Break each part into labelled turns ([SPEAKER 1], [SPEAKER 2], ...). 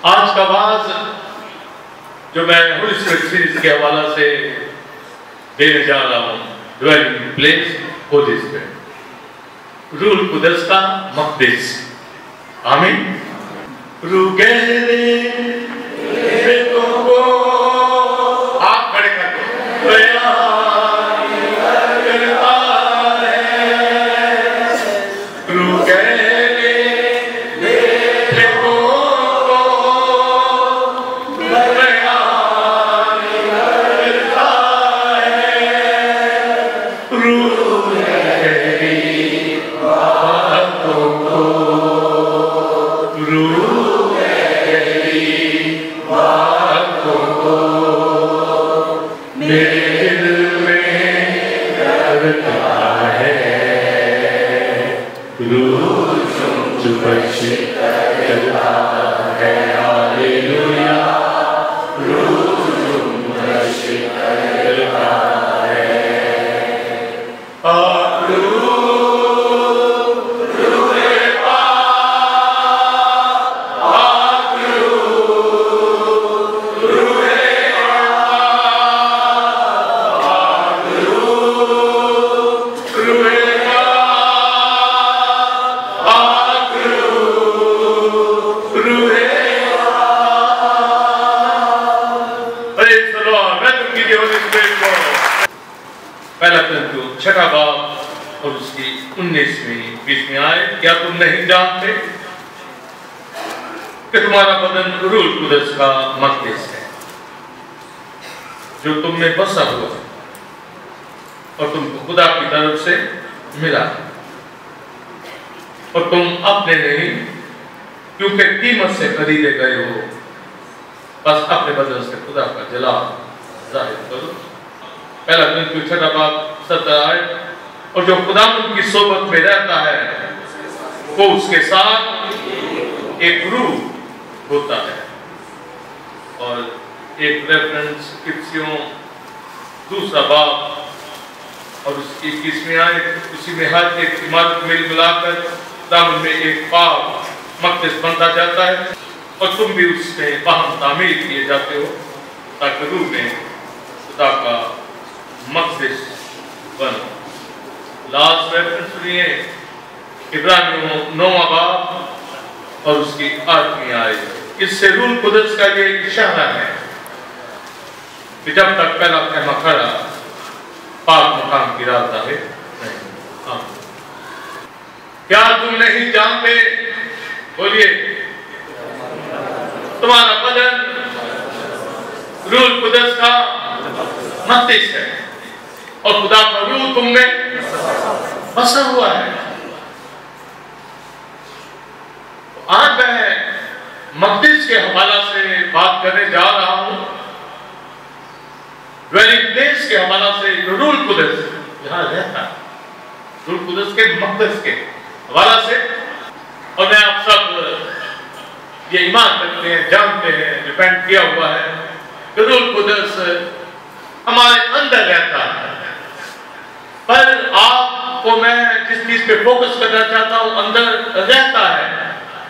[SPEAKER 1] आज का वाज जो मैं होली स्पिरिट सीरीज के हवाला से देने जा रहा हूँ, ड्वेलिंग प्लेस होली स्पिरिट, रूल कुदस का मक़दिस। आमीन। रूगेले को आप खड़े करके छठा बाब और उसकी 19वीं आयत, क्या तुम नहीं जानते कि तुम्हारा बदन रूह कुदस का मक़दिस है जो तुम में बसा हुआ है और तुमको खुदा की तरफ से मिला और तुम अपने नहीं क्योंकि कीमत से खरीदे गए हो, बस अपने बदन से खुदा का जलाल जाहिर करो। पहला कोरिन्थियों छठा बाब 17 आयत, और जो खुदा की सोबत में रहता है वो उसके साथ एक रूह होता है। और एक रेफरेंस इफिसियों दूसरा बाब और उसकी 21वीं आयत, उसी में हर एक इमारत मिल मिलाकर दामन में एक पाक मक़दिस बनता जाता है और तुम भी उसमें बाहम तामीर किए जाते हो ताकि रूह में खुदा का मक़दिस बनो। लास्ट रेफरेंस सुनिए, इब्रानियों 9वां बाब और उसकी 8वीं आयत। इससे रूह कुदस का ये इशारा है कि जब तक पहला ख़ैमा खड़ा पाक मकाम गिराता है नहीं। क्या तुम नहीं जानते, बोलिए, तुम्हारा बदन रूह कुदस का मक़दिस है और खुदा का रूह तुम में बसा हुआ है। आज मैं मक़दिस के हवाला से बात करने जा रहा हूं, ड्वेलिंग प्लेस के हवाला से जो रूह कुदस जहां रहता है, रूह कुदस के मक़दिस के हवाला से। और मैं आप सब ये ईमान रखते हैं, जानते हैं, डिपेंड किया हुआ है कि रूह कुदस हमारे अंदर रहता है। पर आपको मैं जिस चीज पे फोकस करना चाहता हूं, अंदर रहता है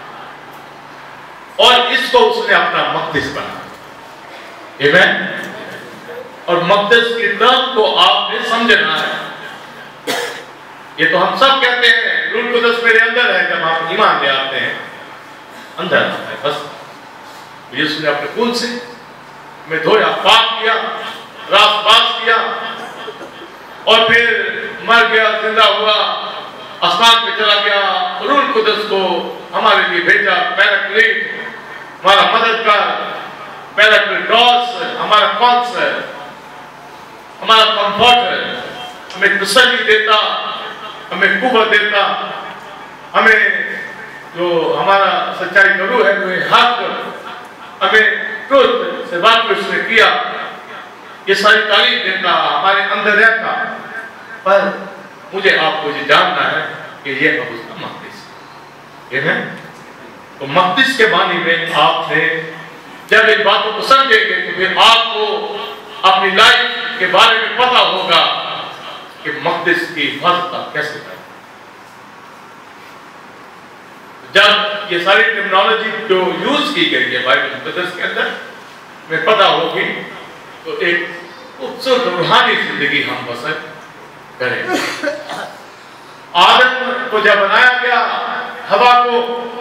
[SPEAKER 1] और इसको उसने अपना मक़दिस बना। आमीन। और मक़दिस की तरफ को आपने समझना है। ये तो हम सब कहते हैं रूह कुदस मेरे अंदर है, जब आप ईमान ले आते हैं अंदर आता है। बस यीशु ने अपने खून से मैं धोया, पाक किया, रास्तबाज किया और फिर मर गया, जिंदा हुआ, आसमान पे चला गया। रूह कुदस को हमारे लिए भेजा, पैराक्लीट हमारा मददगार, पैराक्लीटोस हमारा काउंसलर, हमारा कंफर्टर, हमें तसल्ली देता, हमें कुव्वत देता, हमें जो हमारा सच्चाई का रूह है वो हक, हमें ट्रुथ से वाकिफ उसने किया, ये सारी तारीफ देता, हमारे अंदर रहता। पर मुझे आपको ये जानना है कि ये अब उसका मक़दिस है। तो मक़दिस के मानी में आपने जब इन बातों को समझेंगे तो फिर आपको अपनी लाइफ के बारे में पता होगा कि मक़दिस की हिफाजत कैसे करें। जब ये सारी टेक्नोलॉजी जो यूज की गई है बाइबल मुकद्दस के अंदर में पता होगी, तो एक उत्सुक रूहानी जिंदगी हम बसर करें। आदम को जब बनाया गया, हवा को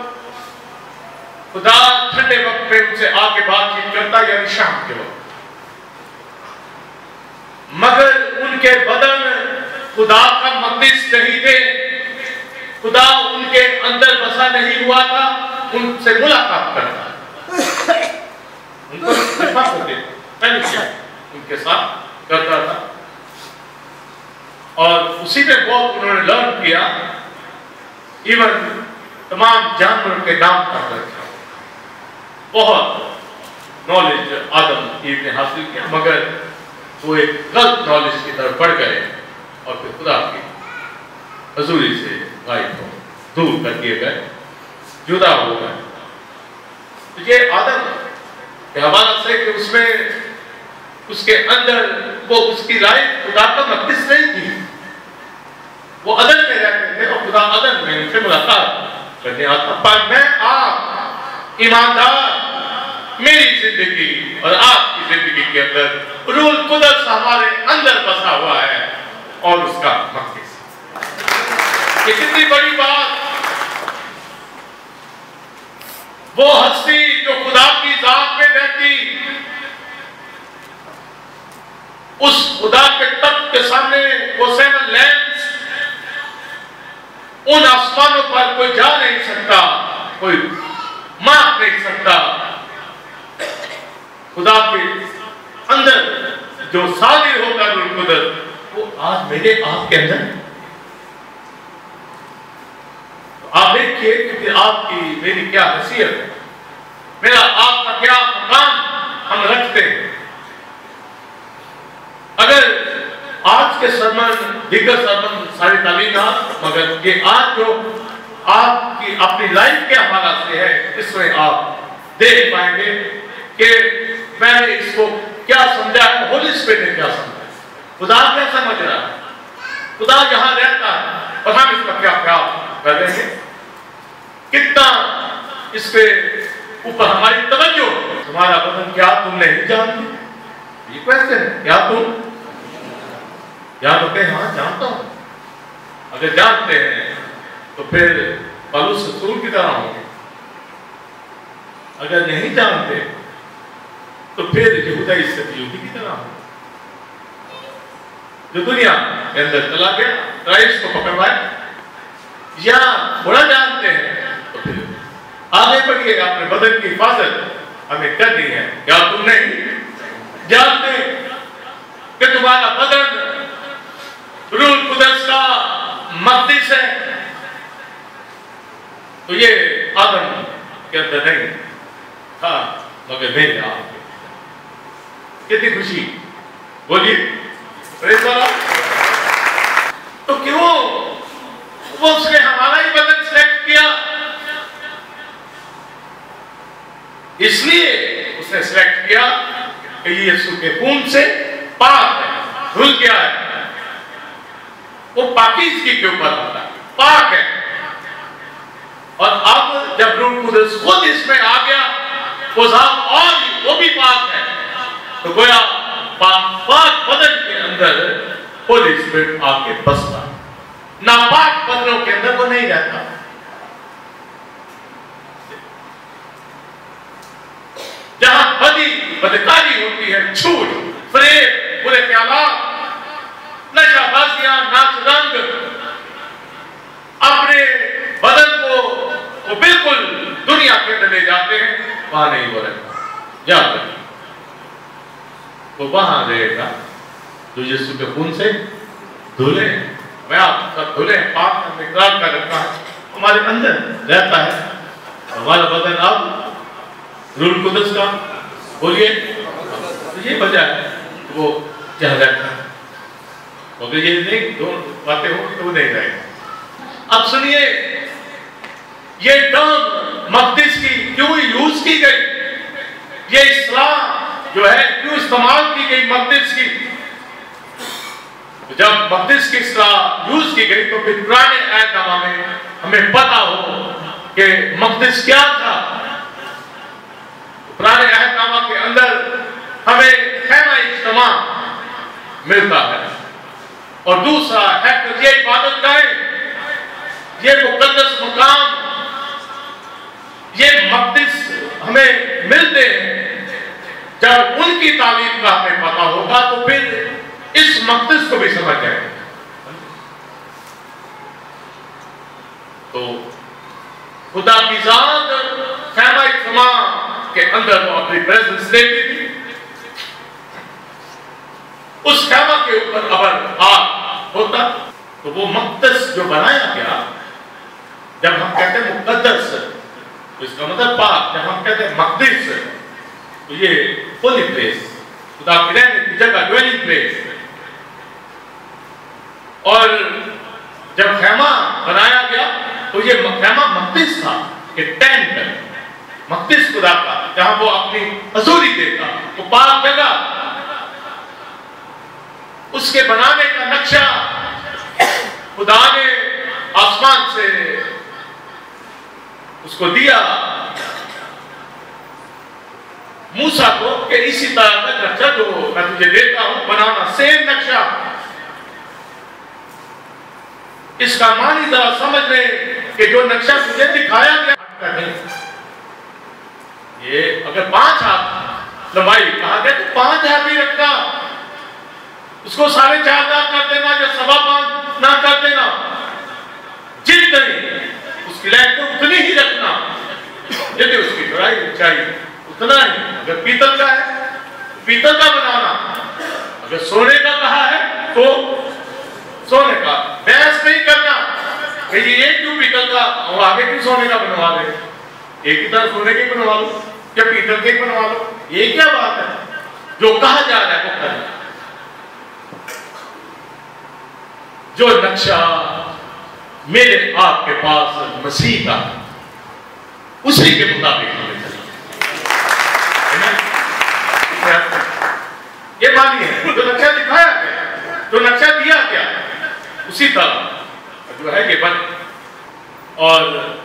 [SPEAKER 1] खुदा ठंडे वक्त पे उनसे आके बातचीत करता, यानी शाम के वक्त, मगर उनके बदन खुदा का मक़दिस नहीं थे, खुदा उनके अंदर बसा नहीं हुआ था, उनसे मुलाकात करता, उनको उनके साथ करता था। और उसी में बहुत उन्होंने लर्न किया, इवन तमाम जानवरों के नाम तक रखा, बहुत नॉलेज आदम ईव ने हासिल किया, मगर वो एक गलत नॉलेज की तरफ बढ़ गए और फिर खुदा की हजूरी से गायब हो, दूर कर दिए गए, जुदा हो गए। तो ये आदम के हवाला से कि उसमें उसके अंदर वो उसकी लाइफ खुदा का मक़दिस नहीं थी, वो अदन में रहते थे और खुदा अदन में उनसे मुलाकात करने आता। पर मैं आप ईमानदार, मेरी जिंदगी और आपकी जिंदगी के अंदर रूल कुदरत हमारे अंदर बसा हुआ है और उसका मक़दिस। ये कितनी बड़ी बात! वो हस्ती जो खुदा की जात में रहती, उस खुदा के तख्त के सामने वो 7 लैंप्स, उन आसमानों पर कोई जा नहीं सकता, कोई माप नहीं सकता। खुदा के अंदर जो सादिर होगा रूल कुदरत, वो आज मेरे आपके अंदर। आप देखिए कि आपकी मेरी क्या हैसियत है, मेरा आपका क्या मकाम हम रखते हैं। अगर आज के सरमन, दीगर सरमन सारी तालीमात, मगर ये आज जो आपकी अपनी लाइफ के हवाला से है, इसमें आप देख पाएंगे कि मैंने इसको क्या समझा है, होली स्पिरिट ने क्या समझा है, खुदा क्या समझ रहा है, खुदा जहां रहता है और हम इसका क्या ख्याल कर रहे हैं, कितना इस पे ऊपर हमारी तवज्जो। तुम्हारा बदन क्या तुम नहीं जानते? ये क्वेश्चन है, क्या तुम जानते? हाँ जानता हूं। अगर जानते हैं तो फिर पौलुस रसूल की तरह होंगे, अगर नहीं जानते तो फिर यहूदा इस्करियोती की तरह होंगे, जो दुनिया के अंदर चला गया, क्राइस्ट को पकड़वाए। या थोड़ा जानते हैं तो फिर आगे बढ़िए, अपने बदन की हिफाजत हमें करनी है। क्या तुम नहीं जानते कि तुम्हारा बदन रूल कुदरत का मक़दिस है? तो ये आदम के अंदर नहीं था, मगर मेरे आप। कितनी खुशी, बोलिए प्रेज़ द लॉर्ड। तो क्यों वो उसने हमारा ही बदन सेलेक्ट किया? इसलिए उसने सेलेक्ट किया कि ये यीशु के खून से पाक है, धुल गया है, वो पाकीज़गी के ऊपर होता है, पाक है। और अब जब रूह कुदस खुद इसमें आ गया, वो जात और वो भी पाक है, तो गोया पाक बदन के अंदर होली स्पिरिट आके बसता, नापाक बदनों के अंदर वो नहीं रहता। जहां बदकारी होती है, झूठ, फरेब, बुरे ख्यालात, नशाबाजियां, नाच रंग, अपने बदन को वो बिल्कुल दुनिया के अंदर ले जाते हैं, वहां नहीं वो रहता। याद रखिए, वो वहां रहेगा जो यीशु के खून से धुले। मैं आप सब धुले, पाक का इकरार कर रखा है, हमारे अंदर रहता है। हमारा बदन अब रूह कुदस का, बोलिए, तो ये वजह है वो जहाँ रहता है। अगर ये नहीं दो बातें होंगी तो वो नहीं रहेगा। अब सुनिए, ये टर्म मक़दिस की क्यों यूज की गई, ये इस्लाम जो है क्यों इस्तेमाल की गई मक़दिस की? जब मक़दिस की इस्लाम यूज की गई तो फिर पुराने अहदनामा में हमें पता हो कि मक़दिस क्या था। पुराने अहदनामा के अंदर हमें खैमा इज्तिमा मिलता है, और दूसरा है कि ये इबादत गाहें, ये मुक़द्दस मकाम, ये मक़दिस हमें मिलते हैं। जब उनकी तालीम का हमें पता होगा तो फिर इस मक़दिस को भी समझ जाएंगे। तो खुदा की जात खैमा इज्तिमा के अंदर वो अपनी प्रेजेंस देती थी। उस खैमा के ऊपर अगर आग होता तो वो मक़दस जो बनाया गया, जब हम कहते हैं मुक़द्दस तो इसका मतलब पाक, जब हम कहते हैं मक़दिस तो ये होली प्लेस, खुदा की रहने की जगह, ड्वेलिंग प्लेस। और जब खैमा बनाया गया तो ये खैमा मक़दिस था, कि टेंट मक़दिस खुदा का, जहां वो अपनी हजूरी देता, वो पाक जगह। उसके बनाने का नक्शा खुदा ने आसमान से उसको दिया मूसा को, कि इसी तरह का नक्शा जो मैं तुझे देता हूं बनाना, सेम नक्शा। इसका मानी जरा समझ ले कि जो नक्शा तुझे दिखाया गया नहीं, ये अगर 5 हाथ लंबाई कहा गया तो 5 हाथ ही रखना, उसको 4.5 ना कर देना या 5.25 ना कर देना, जितनी उसकी लैंथ तो उतनी ही रखना, यदि उसकी चौड़ाई ऊंचाई उतना ही। अगर पीतल का है पीतल का बनाना, अगर सोने का कहा है तो सोने का। बहस नहीं करना कि ये क्यों पीतल का और आगे क्यों सोने का बनवा दे, एक ही तरह सोने के बनवा लो या पीतल के बनवा लो, ये क्या बात है। जो कहा जा रहा है वो करना, जो नक्शा मेरे आपके पास मसीह का, उसी के मुताबिक हमें चलना। ये मानिए जो नक्शा दिखाया गया, जो नक्शा दिया गया, उसी तरह जो है ये बन। और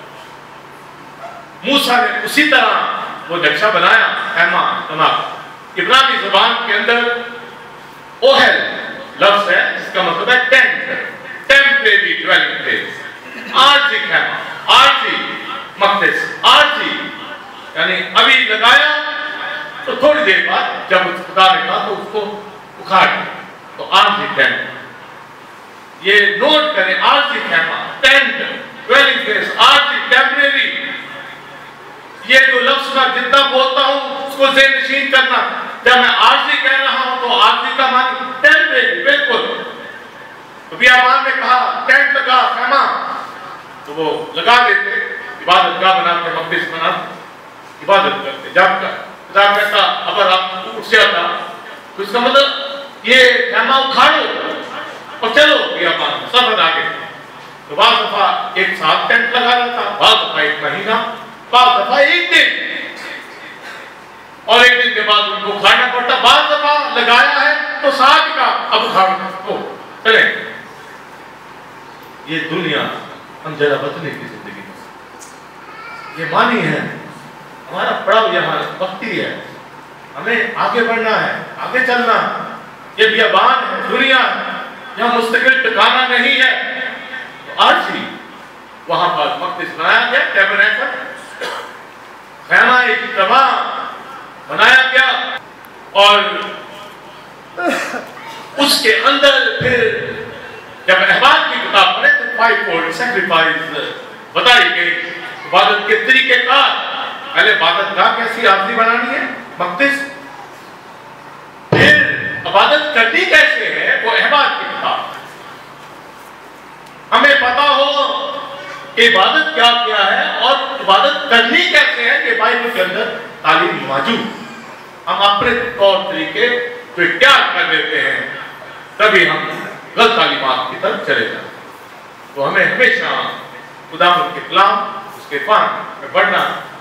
[SPEAKER 1] मूसा ने उसी तरह वो नक्शा बनाया खैमा इज्तिमा। इब्रानी ज़बान के अंदर ओहल लफ्ज़ है, जिसका मतलब है टेंट, टेम्परेरी ड्वेलिंग प्लेस, आरजी खैमा, आरजी मक़दिस, आरजी यानी अभी लगाया तो थोड़ी देर बाद जब खुदा ने कहा तो उसको उखाड़ दिया, तो आरजी टेंट। ये नोट करें, आरजी खैमा, टेंट, ड्वेलिंग प्लेस, आरजी टेम्परेरी। ये जो लफ्ज़ मैं जितना बोलता हूं उसको ज़हन-नशीन करना। जब मैं आरजी कह रहा हूं तो आरजी का मानी टेम्परेरी, बिल्कुल। तो बियाबान ने कहा टेंट लगा, खैमा, तो वो लगा देते, इबादत गाह बनाते, मक़दिस बनाते, इबादत करते। जब खुदा कहता अगर आप उठ जाता तो इसका मतलब ये खैमा उखाड़ो और चलो बियाबान, सफर आगे। तो बाज़ दफा एक साथ टेंट लगा रहता, बाज़ दफा 1 महीना, बाज़ दफा 1 दिन, और 1 दिन के बाद उनको उखाड़ना पड़ता। बाज़ दफा लगाया है तो साथ का अब उखाड़ना हो चले। ये दुनिया हम जरा बदलने की जिंदगी में ये मानी है, हमारा पड़ाव यहाँ वक्ती है, हमें आगे बढ़ना है, आगे चलना है। ये बियाबान है, दुनिया है, यहाँ मुस्तकिल ठिकाना नहीं है। तो आज ही वहां पर मक़दिस बनाया गया, टैबरनेकल, खैमा इज्तिमा बनाया गया, और उसके अंदर फिर जब अहबार की किताब पढ़े तो 5-fold सैक्रिफाइस बताई गई, इबादत के तरीके का। पहले इबादत का कैसी आरती बनानी है, मक़दिस, फिर इबादत करनी कैसे है, वो अहबार की किताब। हमें पता हो कि इबादत क्या क्या है और इबादत करनी कैसे है, कि बाइबल के अंदर तालीम मौजूद। हम अपने तौर तरीके तो इख्तियार कर लेते हैं, तभी हम गलत तालीमात की तरफ चले जाते। तो हमें हमेशा खुदावंद के कलाम, उसके फ़हम में बढ़ना,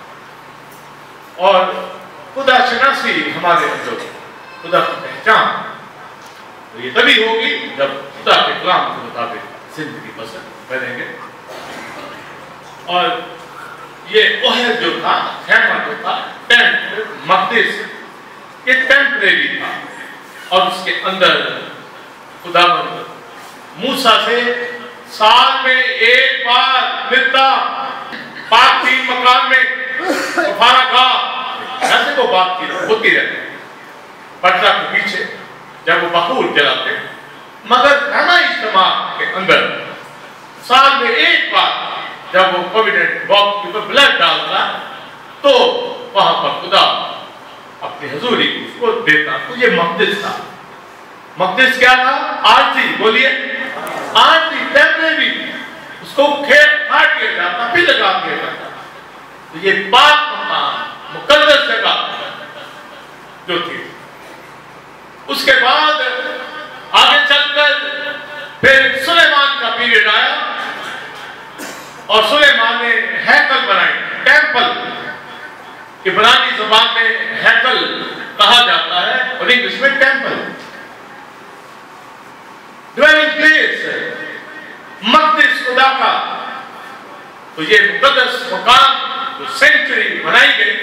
[SPEAKER 1] और खुदा शनासी हमारे अंदर, खुदा की पहचान, तो ये तभी होगी जब खुदा के कलाम के मुताबिक जिंदगी बसर करेंगे। और ये ओहल जो था, खेमा जो था, टेंट, मक़दिस, ये टेम्परेरी था और उसके अंदर खुदावंद मूसा से साल में एक बार मिलता, पाक तीन मकान में ऐसे वो बात होती रहती पर्दा के पीछे जब वो बखूर जलाते, मगर खाना इज्तिमा के अंदर साल में एक बार जब वो कोविडेंट बॉक्स के ऊपर ब्लड डालता तो वहां पर खुदा अपनी हजूरी उसको देता। तो ये मक़दिस था। मक़दिस क्या था? आरती, बोलिए आरती, टेम्परेरी, उसको काट दिया जाता फिर लगा दिया जाता। तो ये पाक मकान, मुकद्दस जगह जो थी। उसके बाद आगे चलकर फिर सुलेमान का पीरियड आया और सुलेमान ने हैकल बनाई, टेम्पल। इब्रानी ज़बान में हैकल कहा जाता है और इंग्लिश में टेम्पल, ड्वेलिंग प्लेस, मक़दिस खुदा का। तो ये मुकद्दस मकान जो सेंचुरी बनाई गई,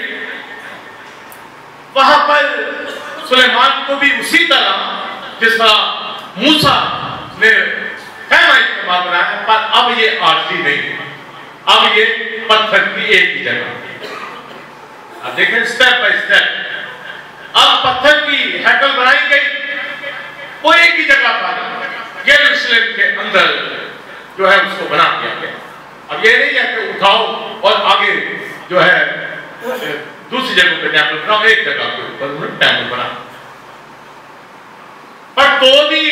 [SPEAKER 1] वहां पर सुलेमान को भी उसी तरह जिस तरह मूसा ने खेमा इस्तेमाल बनाया, पर अब ये आरती नहीं, अब ये पत्थर की एक ही जगह। अब देखें स्टेप बाय स्टेप, अब पत्थर की हैकल बनाई गई, वो एक ही जगह पर यरूशलेम के अंदर जो है उसको बना दिया गया। अब ये नहीं है कि उठाओ और आगे जो है दूसरी जगह पे टेम्पल बनाओ, एक जगह के ऊपर टेम्पल बना। पर तो भी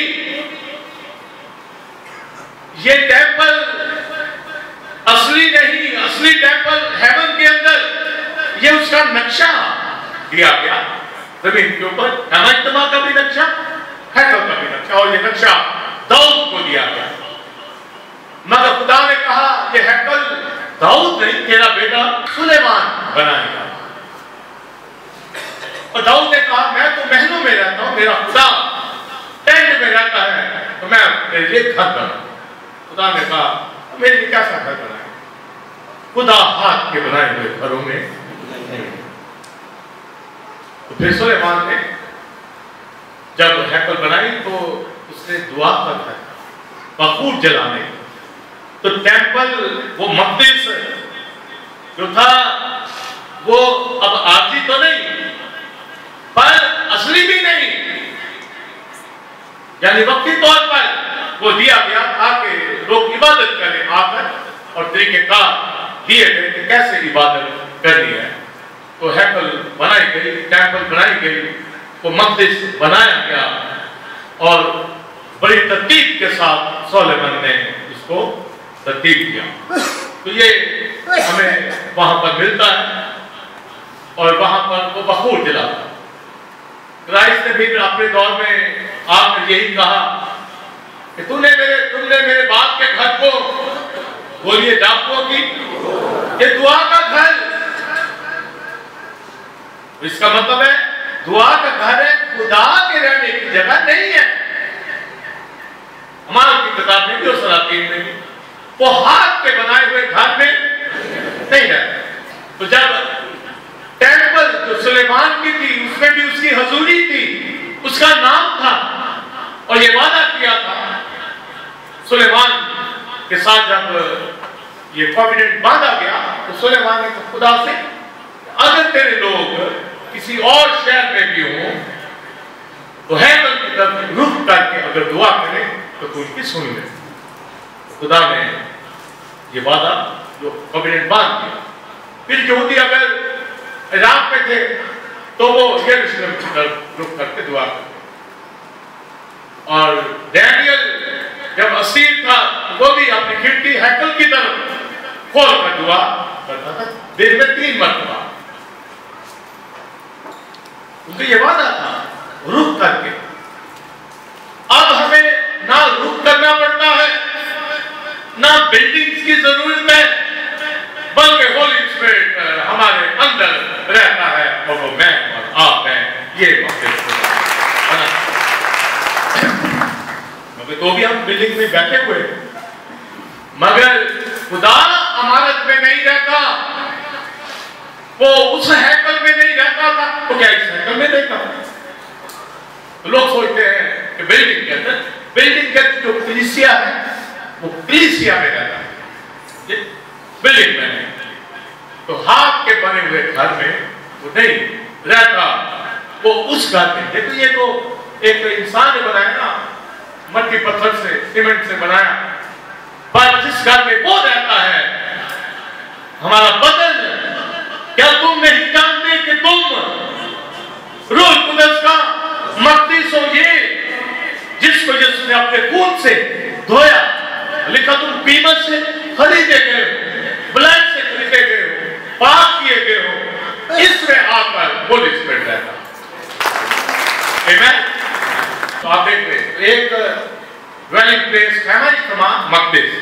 [SPEAKER 1] ये टेम्पल असली नहीं, असली टेम्पल हेवन के अंदर, ये उसका नक्शा दिया गया जमीन के ऊपर, इज्तिमा का भी नक्शा, हैकल का भी नक्शा, और ये नक्शा दाऊद को दिया गया। मगर खुदा ने कहा ये हैकल दाऊद नहीं, तेरा बेटा सुलेमान बनाएगा। और दाऊद ने कहा मैं तो महलों में रहता हूं, मेरा खुदा टेंट में रहता है, तो मैं मेरे लिए घर बनाऊं। खुदा ने कहा मेरे लिए कैसा घर बनाए? खुदा हाथ के बनाए हुए घरों में नहीं। तो फिर सुलेमान ने जब हैकल बनाई तो उसने दुआ कर था बखूर जलाने। तो टेम्पल, वो मक़दिस जो था, वो अब आरती तो नहीं पर असली भी नहीं, यानी वक्ती तौर पर वो दिया गया था कि लोग इबादत करें आकर, और तरीकेकार दिए गए कि कैसे इबादत करनी है। तो हैकल बनाई गई, टेम्पल बनाई गई, वो मक़दिस बनाया गया और बड़ी तरतीब के साथ सुलेमान ने इसको तरतीब किया। तो ये हमें वहां पर मिलता है और वहां पर वो बखूर जलाता। क्राइस्ट ने भी अपने दौर में आपने यही कहा कि तुमने मेरे बाप के घर को, बोलिए डाकुओं की, ये दुआ का घर। इसका मतलब है दुआ का घर है, खुदा के रहने की जगह नहीं है। हमारे की किताब में भी और सलातीन में भी वो हाथ के बनाए हुए घर में नहीं है। तो जब टेम्पल जो सुलेमान की थी, उसमें भी उसकी हजूरी थी, उसका नाम था, और ये वादा किया था सुलेमान के साथ। जब ये कॉन्फिडेंट बांधा गया तो सुलेमान ने कहा खुदा से, अगर तेरे लोग किसी और शहर में भी हो तो हैकल की तरफ रुख करके अगर दुआ करें तो तू उनकी सुन ले। खुदा ने ये वादा जो कॉन्फिडेंट बांध दिया। फिर यहूदी अगर इराक में थे तो वो यरूशलेम की तरफ रुख करके दुआ करते। और डैनियल जब असीर था वो भी अपनी खिड़की हैकल की तरफ खोल कर दुआ करता था, दिन में 3 मरतबा। उनका ये वादा था रुक करके। अब हमें ना रुक करना पड़ता है, ना बिल्डिंग्स की जरूरत है, बल्कि होली स्पिरिट हमारे अंदर रहता है और वो मैं और आप हैं। ये तो भी हम बिल्डिंग में बैठे हुए, मगर खुदा अमानत में नहीं रहता। वो उस हैकल में नहीं रहता था तो क्या इस हैकल में रहता? तो लोग सोचते हैं कि बिल्डिंग के अंदर जो कलीसिया है वो कलीसिया में रहता है, बिल्डिंग में नहीं। तो हाथ के बने हुए घर में वो नहीं रहता, वो उस घर में। देखो ये तो एक इंसान ने बनाया ना, मट्टी पत्थर से सीमेंट से बनाया, पर जिस घर में वो रहता है हमारा बदन। क्या तुम नहीं जानते कि तुम रूह कुदस का मक़दस हो, ये जिसको यीशु ने अपने खून से धोया? लिखा तुम कीमत से खरीदे गए हो, ब्लड से खरीदे गए हो, पाक किए गए हो। इसमें आकर होली स्पिरिट रहता है। आमीन। तो आप देख रहे एक ड्वेलिंग प्लेस मक़दस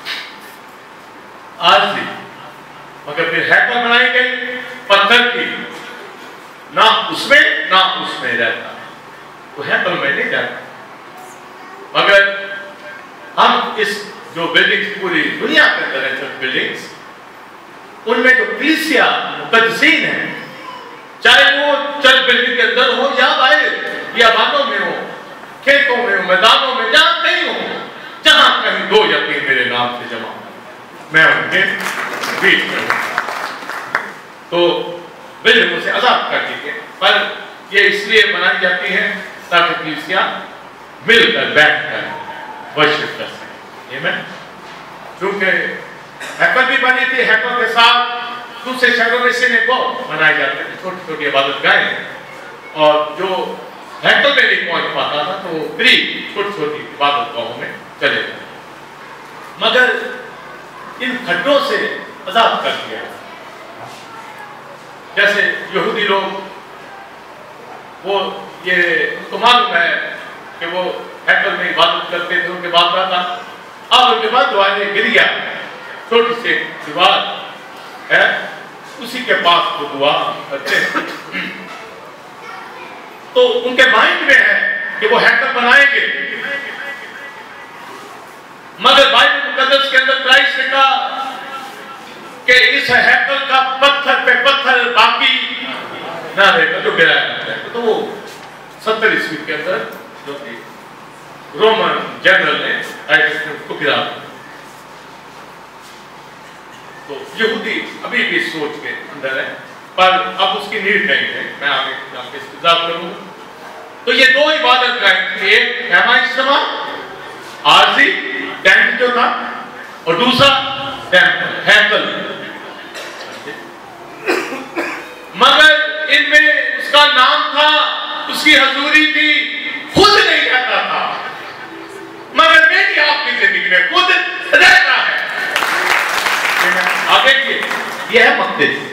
[SPEAKER 1] आरजी, मगर फिर हैकल बनाई गई पत्थर की, ना उसमें रहता, तो हैकल में नहीं रहता। मगर हम इस जो बिल्डिंग्स पूरी दुनिया के अंदर है, चर्च बिल्डिंग्स, उनमें जो कलीसिया मुक़द्दसीन है, चाहे वो चर्च बिल्डिंग के अंदर हो या बाहर या बागों में हो, खेतों में हो, मैदानों में, जहां कहीं हो, जहां कहीं 2 या 3 मेरे नाम से जमा, मैं उनके बीच में हूं। तो बिल्डिंगों से आजाद कर दीजिए, पर ये इसलिए बनाई जाती है ताकि कलीसिया मिलकर बैठकर वर्शिप कर सके। आमीन। क्योंकि हैकल भी बनी थी, हैकल के साथ दूसरे शहरों में से बहुत बनाए जाते थे छोटी छोटी इबादत गाहें, और जो हैकल में नहीं पहुंच पाता था तो वो करीब छोटी छोटी इबादत गाहों में चले जाते। मगर इन खड्डों से आजाद कर दिया। जैसे यहूदी लोग, वो ये उनको मालूम है कि वो हैकल में इबादत करते थे, उनके बाद था, अब उनके बाद दीवारें गिर गया, छोटी सी दीवार है, उसी के पास वो दुआ करते हैं। तो उनके माइंड में है कि वो हैकल बनाएंगे, मगर बाइबल मुकद्दस के अंदर क्राइस्ट ने कहा कि इस हैकल का पत्थर पे पत्थर बाकी ना रहेगा जो गिराया जाता है। तो वो 70 ईस्वी के अंदर जो कि रोमन जनरल ने उसको गिरा। तो यहूदी अभी भी सोच के अंदर है, पर अब उसकी नीड नहीं है, मैं आगे इंतजार करूंगा। तो ये 2 इबादत गाहें, एक हैमा इज्तिमा आरजी टेंट जो था, और दूसरा टेंपल हैकल। मगर इनमें उसका नाम था, उसकी हजूरी थी, खुद नहीं रहता था, मगर मेरी आपकी जिंदगी में खुद रहता है। आगे ये है मक़दस।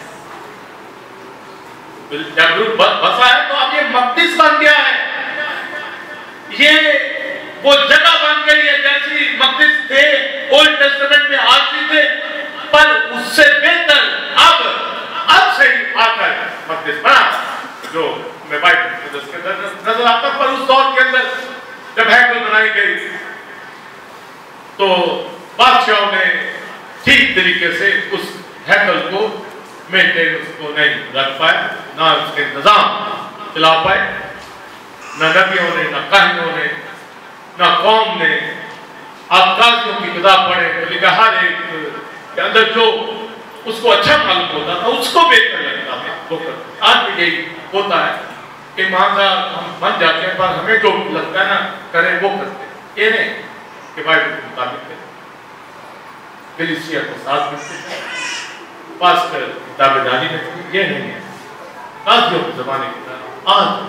[SPEAKER 1] जब रूह बसा है तो अब ये मक़दस बन गया है, ये वो जगह बन गई है। जैसी मक़दस थे ओल्ड टेस्टामेंट में आरती थे, पर उससे बेहतर अब से आकर मक़दस बना, जो मैं बाइबल के अंदर नजर आता। पर उस दौर के अंदर जब हैकल बनाई गई तो बादशाहों ने ठीक तरीके से उस हैकल को मेंटेन उसको नहीं रख पाए, ना उसके इंतजाम चला पाए, ना नबियों ने, ना काहिनों ने, ना कौम ने। आप काजियों की किताब पढ़े तो लिखा हर एक के अंदर जो उसको अच्छा मालूम होता था उसको बेहतर लगता है वो करते। आज भी यही होता है कि महाजा हम बन जाते हैं, पर हमें जो लगता है ना करें वो करते, ये नहीं कि बाइबल के मुताबिक करें। कलीसिया को साथ मिलते पास कर किताबेदारी में, ये नहीं है काजियों के जमाने की तरह। आज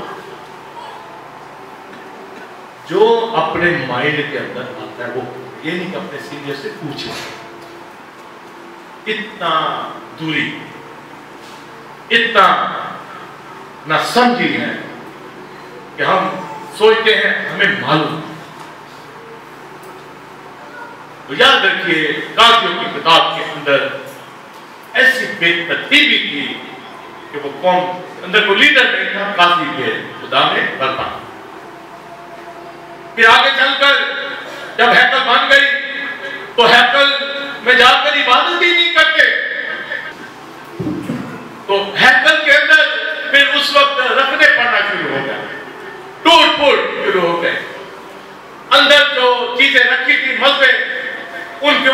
[SPEAKER 1] जो अपने माइंड के अंदर आता है वो, ये नहीं कि अपने सीनियर से पूछे। इतना दूरी, इतना ना समझी है कि हम सोचते हैं हमें मालूम। तो याद रखिए काजियों की किताब के अंदर ऐसी बेतरतीबी थी कि वो कौम अंदर कोई लीडर नहीं था, काजी के खुदा में बरपा। फिर आगे चलकर जब हैकल बन गई तो हैकल में जाकर इबादत ही नहीं करते,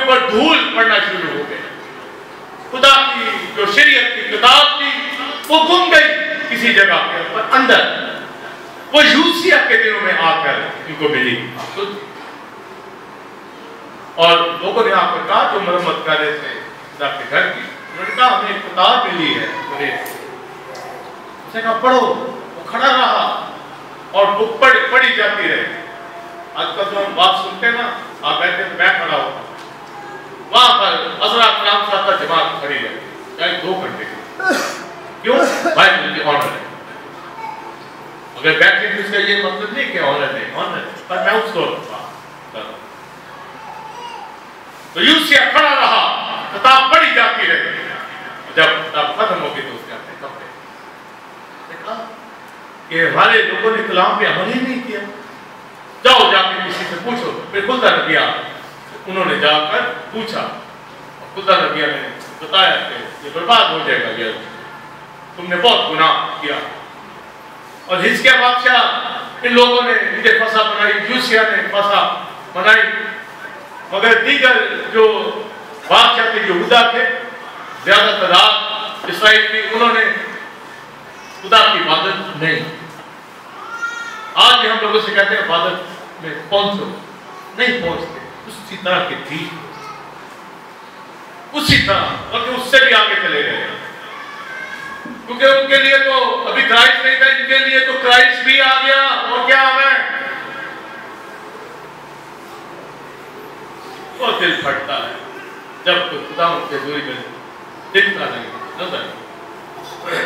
[SPEAKER 1] ऊपर धूल पड़ना शुरू हो गई। खुदा की जो शरीयत की किताब थी वो गुम गई किसी जगह के ऊपर अंदर, वो यूसिया के दिनों में आकर इनको मिली। और लोगों ने आकर कहा, जो मरम्मत कर रहे थे खुदा के घर की, उन्होंने कहा हमें एक किताब मिली है। उसने कहा पढ़ो। वो खड़ा रहा और वो पढ़ी जाती रहे। आजकल जो हम बात सुनते ना, आप बैठे मैं खड़ा होता, वहां पर असरा कलाम साहब का जमात खड़ी है, चाहे 2 घंटे। क्यों? बाइबल की ऑनर है। अगर बैठे तो इसका ये मतलब नहीं कि ऑनर नहीं, ऑनर, पर मैं उसको तो यूसिया खड़ा रहा, किताब पढ़ी जाती रही। जब किताब खत्म हो गई तो उसने अपने कपड़े देखा कि हमारे लोगों ने कलाम पे अमल ही नहीं किया, जाओ जाके किसी से पूछो। फिर खुदा नबिया उन्होंने जाकर पूछा, खुदा नबिया ने बताया कि ये बर्बाद हो जाएगा, ये तुमने बहुत गुनाह किया। और हिजकिया बादशाह, इन लोगों ने इन्हें फंसा बनाई, यूसिया ने फंसा बनाई, मगर दीगर जो बादशाह थे यहूदा के, ज्यादा तादाद इसराइल की, उन्होंने खुदा की इबादत नहीं। आज भी हम लोगों से कहते हैं इबादत में पहुंचो, नहीं पहुंचते। उसी तरह की थी, उसी तरह, बल्कि उससे भी आगे चले गए, क्योंकि उनके लिए तो अभी क्राइस्ट नहीं था, इनके लिए तो क्राइस्ट भी आ गया। और क्या हमें तो दिल फटता है जब कोई खुदा उनके दूरी में दिखता नहीं, नजर नहीं।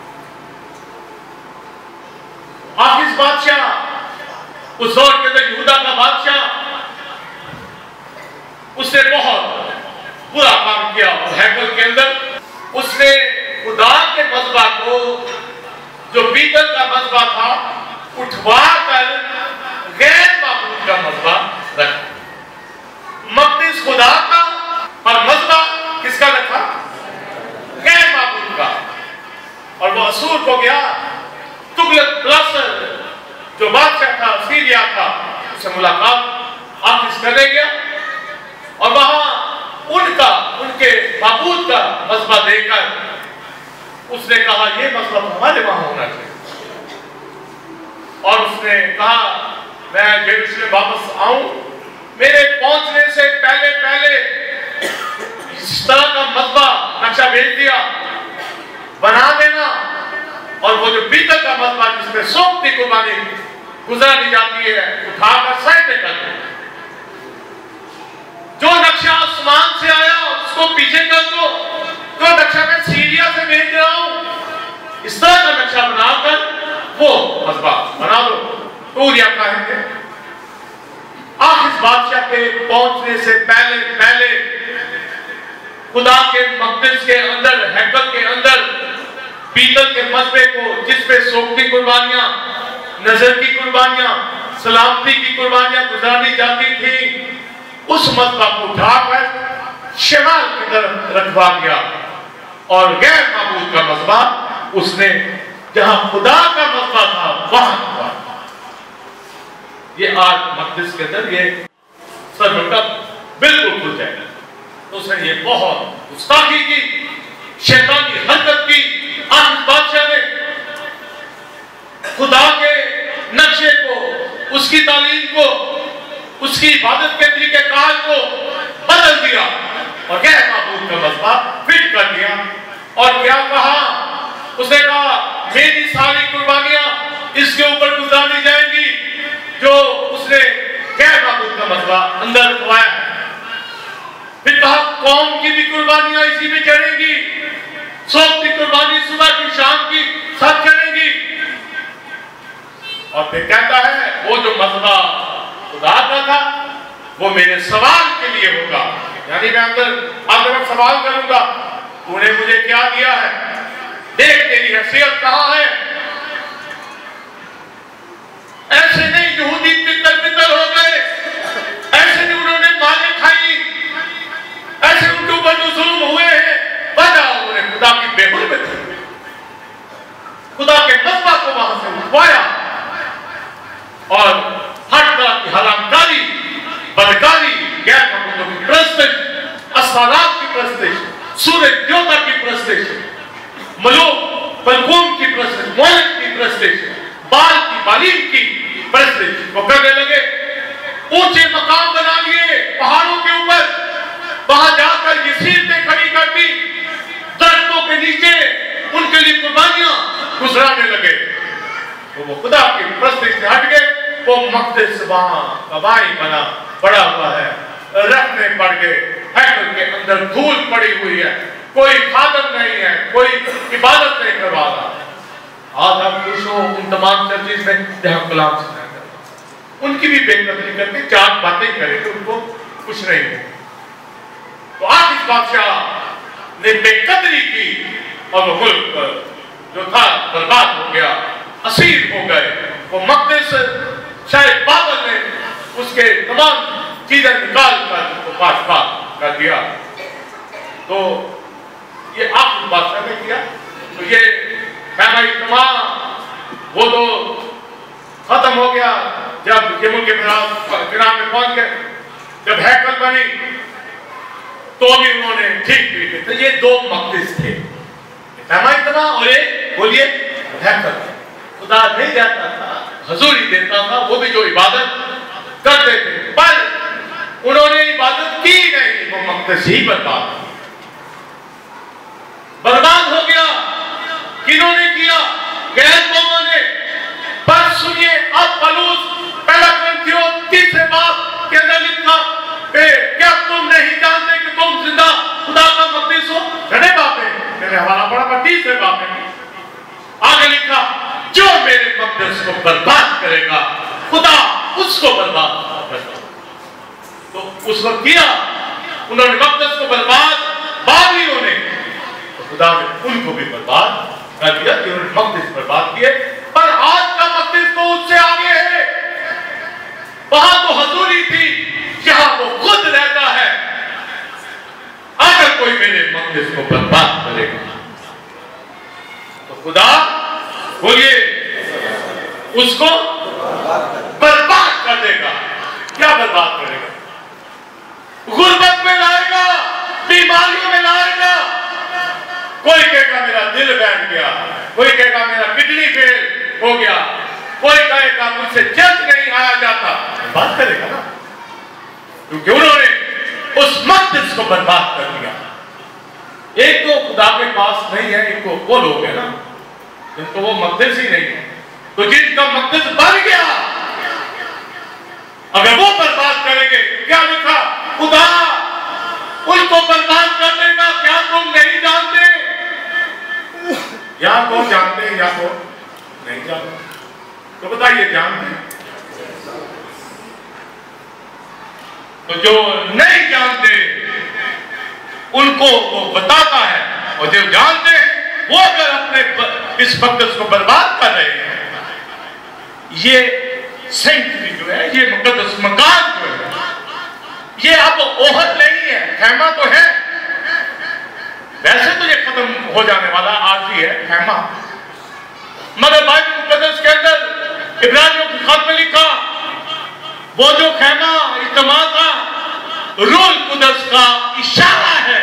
[SPEAKER 1] आखिर बादशाह उस दौर के अंदर, यहूदा का बादशाह, उसने बहुत बुरा काम किया और हैकल के अंदर उसने खुदा के मज़बा को, जो पीतल का मज़बा था, उठवा कर गैर माबूद का मज़बा रखा। मक़दस खुदा का और मज़बा किसका रखा? गैर माबूद का। और वो असूर को गया, तुगलक पिलासर जो बादशाह था, सीरिया का, उससे मुलाकात आखिर करने गया और वहां उनके माबूद का मज़बा देकर उसने कहा ये मसला हमारे वहां होना चाहिए। और उसने कहा मैं यरूशलेम वापस आऊं, मेरे पहुंचने से पहले पहले इस तरह का मज़बा नक्शा भेज दिया, बना देना। और वो जो पीतल का मज़बा जिसमें सोमती कुर्बानी गुजारी जाती है, उठाकर साइड में कर दो। जो नक्शा आसमान से आया उसको पीछे कर दो। जो नक्शा मैं सीरिया से भेज रहा हूं, इस तरह का नक्शा बनाकर वो मज़बा बना दो। तो क्या कहेंगे? आखिर बादशाह के पहुंचने से पहले पहले खुदा के मक़दस के अंदर, हैकल के अंदर पीतल के मज़बे को, जिसपे सोगती कुर्बानियां, नजर की कुर्बानियां, सलामती की कुर्बानियां गुजारी जाती थी, उस मज़बा को उठाकर शिमाल की तरफ रखवा दिया और गैर माबूद का मज़बा उसने जहां खुदा का मज़बा था वहां रखवा। ये आज मक़दस के अंदर ये सरमका बिल्कुल खुल जाएगा। तो उसने ये बहुत गुस्ताखी की, शैतानी हरकत की। आज बादशाह ने खुदा के नक्शे को, उसकी तालीम को, उसकी इबादत के तरीके कार को बदल दिया और गैर माबूद का मज़बा फिट कर दिया। और क्या कहा? उसने कहा मेरी सारी कुर्बानियां इसके ऊपर गुजारी जाएंगी जो उसने गैर माबूद का मज़बा अंदर रखवाया है। फिर कहा कौम की भी कुर्बानियां इसी में चढ़ेंगी, सोमती कुर्बानी सुबह की शाम की सब चढ़ेंगी। और फिर कहता है वो जो मज़बा खुदा का था वो मेरे सवाल के लिए होगा, यानी मैं अंदर सवाल करूंगा तूने मुझे क्या दिया है, देख तेरी हैसियत कहां है। ऐसे नहीं यहूदी तितर हो गए, ऐसे नहीं उन्होंने मालें खाई, ऐसे उनके ऊपर जो जुल्म हुए हैं वजह उन्होंने खुदा की बेहुरमती, खुदा के मज़बा को वहां से उठवाया और हर तरह की हरामकारी, बदकारी, गैर मक़बूल की प्रस्तुत तासारात की परस्तिश, सूर्य देवता की परस्तिश, मलूक बलगूम की परस्तिश, मोहन की परस्तिश, बाल की बालीम की परस्तिश वो करने लगे। ऊंचे मकाम बना लिए पहाड़ों के ऊपर, वहां जाकर ये सीरतें खड़ी कर दी, दरख्तों के नीचे उनके लिए कुर्बानियां गुजराने लगे। तो वो खुदा की परस्तिश से हट गए। वो मक़दिस वहां कबाई बना पड़ा हुआ है, रखने पड़ गए। हैकल के अंदर धूल पड़ी हुई है, कोई खादम नहीं है, कोई इबादत नहीं करवा रहा। आज हम खुश हो उन तमाम चर्चिज में जहां कलाम सुना कर उनकी भी बेकदरी करके चार बातें करेंगे, उनको कुछ नहीं हो। तो आज इस बादशाह ने बेकदरी की और वो मुल्क जो था बर्बाद हो गया, असीर हो गए। वो मक़दिस शायद बादल ने उसके तमाम चीजें निकाल कर उसको पास कर दिया। तो ये आखिरी बादशाह ने किया। तो ये वो तो खत्म हो गया जब यमुन के किनारे में पहुंच गए। जब हैकल बनी तो भी उन्होंने ठीक किए। तो ये दो मक़दिस थे, और एक बोलिए हैकल। खुदा नहीं जाता था, हजूरी देता था, वो भी जो इबादत करते थे, पर उन्होंने इबादत की नहीं। वो मक़दिस ही बर्बाद हो गया। किन्होंने किया? गैर कौमों ने। पर सुनिए, अब पौलुस पहला कुरिन्थियों 3 बाब के अंदर लिखा, क्या तुम नहीं जानते कि तुम जिंदा खुदा का मक़दिस हो? घने बाप है, मैंने हवाला पढ़ा, पर 3 बाब में आगे लिखा, जो मेरे मक़दिस को बर्बाद करेगा खुदा उसको बर्बाद करेगा। तो उस वक्त किया उन्होंने मक़दिस को बर्बाद, बाबिलों ने, तो खुदा ने उनको भी बर्बाद कर दिया कि उन्होंने मक़दिस बर्बाद किए। पर आज का मक़दिस तो उससे आगे है। वहां तो हजूरी थी, जहां वो खुद रहता है। अगर कोई मेरे मक़दिस को बर्बाद करेगा तो खुदा बोलिए उसको बर्बाद कर देगा। क्या बर्बाद करेगा? गुर्बत में लाएगा, बीमारियों में लाएगा। कोई कहेगा मेरा दिल बैठ गया, कोई कहेगा मेरा किडनी फेल हो गया, कोई कहेगा मुझसे जल्द नहीं आया जाता। बात करेगा ना, क्योंकि उन्होंने उस मक़दिस को बर्बाद कर दिया। एक तो खुदा के पास नहीं है, एक तो वो लोग है ना जिनको वो मक़दिस ही नहीं है। तो जिनका मक़दिस बन गया, अगर वो बर्बाद करेंगे, क्या लिखा? खुदा उनको बर्बाद कर देगा। क्या तुम नहीं जानते? या तो जानते हैं या तो नहीं जानते। तो बताइए, जानते हैं? तो जो नहीं जानते उनको वो बताता है, और जो जानते हैं वो अगर अपने इस मक़दिस को बर्बाद कर रहे हैं, ये सेंचुरी जो है, ये मुक़द्दस मकान जो है, ये अब ओहद नहीं है, खैमा तो है। वैसे तो ये खत्म हो जाने वाला आज ही है खैमा, मगर बाइबल मुक़द्दस के अंदर इब्रानियों के खत में लिखा, वो जो खैमा इज्तिमा था, रूह कुदस का इशारा है